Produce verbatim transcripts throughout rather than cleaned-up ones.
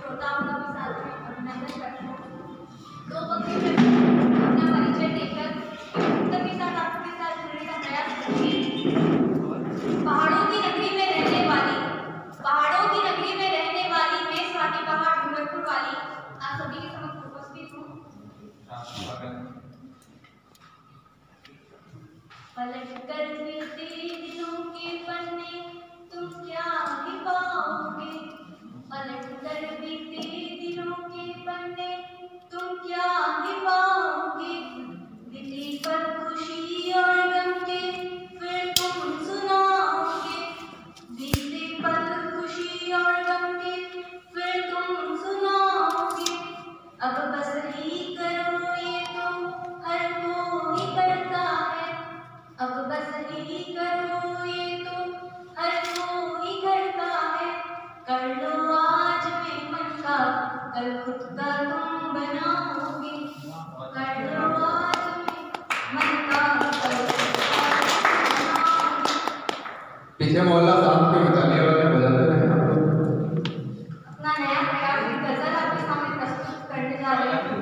श्रोताओं का भी साथ में अभिनंदन करती हूँ। दो पंक्ति में अपना परिचय देकर सबके साथ आपके साथ जुड़ने का प्रयास करूँगी। पहाड़ों की नगरी में रहने वाली पहाड़ों की नगरी में रहने वाली मैं स्वाति पहाड़ डूंगरपुर वाली आप सभी के समक्ष उपस्थित हूँ। पलट कर बीते दिनों के पन्ने तुम क्या ही पाओगे, पलट कर बीते दिनों के पन्ने तुम क्या ही पाओगे, बीती पर खुशी और गम के फिर तुम सुनाओगे, बीते पल खुशी और गम के फिर तुम सुनाओगे। अब बस ही करो ये तो हर कोई करता है, अब बस ही करो ये तो हर कोई करता है, कर लो आज में मन का कल खुद का तुम बनाओगे, कर लो आज में मन का कल खुद का तुम बनाओगे। पीछे मोहल्ला शाम के बजाने वाले बजाते रहे आप लोग। अपना नया प्रयास की गजल आपके सामने प्रस्तुत करने जा रहे हैं।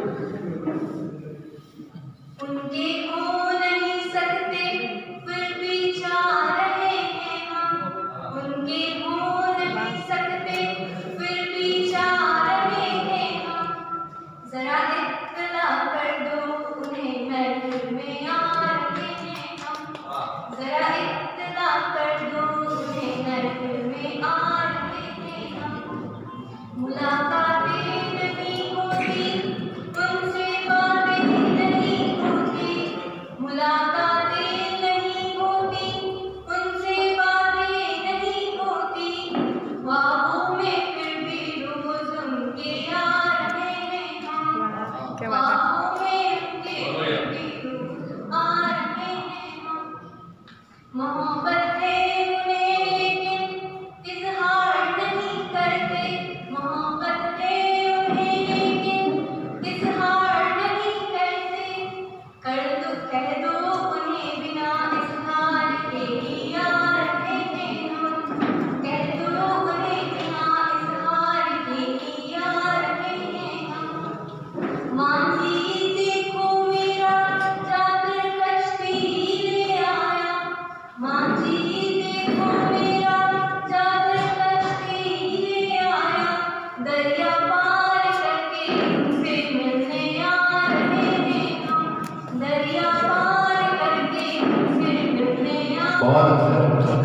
उनके हो नहीं सकते फिर भी चाह रहे हैं हम, उनके हो नहीं सकते फिर भी चाह रहे हैं हम, जरा इत्तला कर दो उन्हें महफिल में आ रहे हैं हम, जरा इत्तला कर दो उन्हें महफिल में आ रहे हैं हम। मुलाकातें नहीं होती उनसे बातें नहीं होती, मुलाकातें नहीं होती उनसे बातें नहीं होती, ख्वाबों में फिर भी रोज उनके आ रहे हैं हम, ख्वाबों में उनके फिर भी रोज आ रहे हैं हम। मोहब्बत है उन्हें लेकिन इजहार नहीं करते, मोहब्बत है उन्हें लेकिन इजहार नहीं करते, कर दो कह दो उन्हें बिना इजहार के ही आ रहे हैं हम, कह दो उन्हें बिना इजहार के ही आ रहे हैं हम। मांझी देखो मेरा जाकर कश्ती ले आया, मांझी देखो मेरा जाकर कश्ती ले आया, दरिया पार करके उनसे मिलने आ रहे हैं हम, दरिया पार करके उनसे मिलने आ बहुत अच्छा।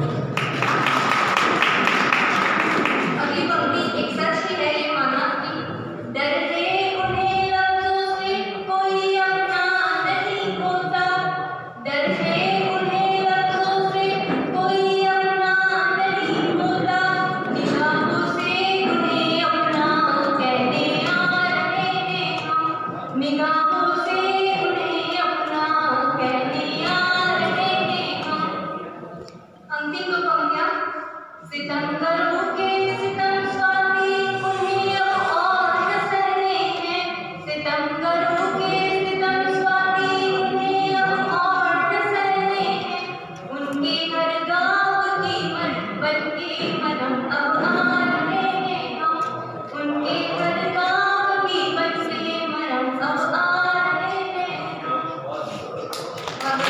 अगली पंक्ति एक सच ही है ये माना कि डर है उन्हें लफ्जों से कोई अपना नहीं होता, डर है उन्हें लफ्जों से कोई अपना नहीं होता, निगाहों से उन्हें अपना कहने आ रहे हैं हम, निगाहों से उन्हें अपना कहने आ रहे हैं हम। अंतिम दो पंक्तियां। सितमगरों के सितम स्वाति उन्हें अब और न सहने हैं, सितमगरों के सितम स्वाति उन्हें अब और न सहने हैं, उनके हर गाँव की मन बन के मरम अब आ रहे हैं हम, उनके हर गाँव की बन से मरम अब आ रहे हैं हम।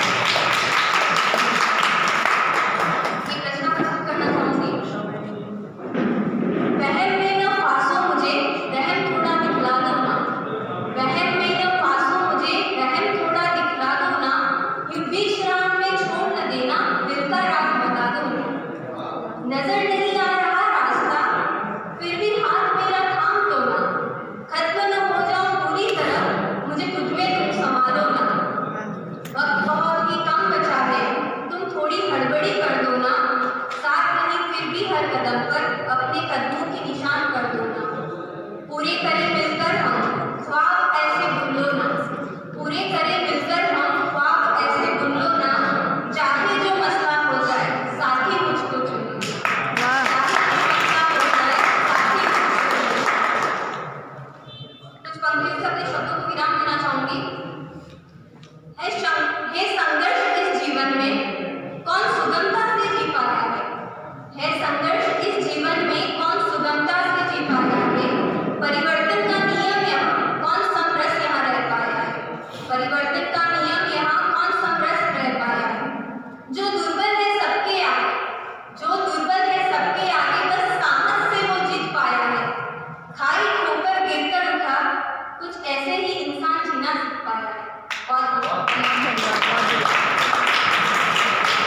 एक रचना प्रस्तुत करना चाहूंगी। वहम में न फांसो मुझे रहम थोड़ा दिखला दो ना, वहम में न फांसो मुझे रहम थोड़ा दिखला दो ना, यूं बीच राह में छोड़ न देना दिल का राज बता दो ना, नजर नहीं आ रहा रास्ता फिर भी हाथ मेरा थाम दो ना, खत्म न हो जाऊं पूरी तरह मुझे खुद में तुम संभालो ना, वक्त बहुत ही कम बचा है तुम थोड़ी हड़बड़ी कर दो ना, साथ नहीं फिर भी हर कदम पर अपने कदमों के निशान कर दो ना, पूरे करें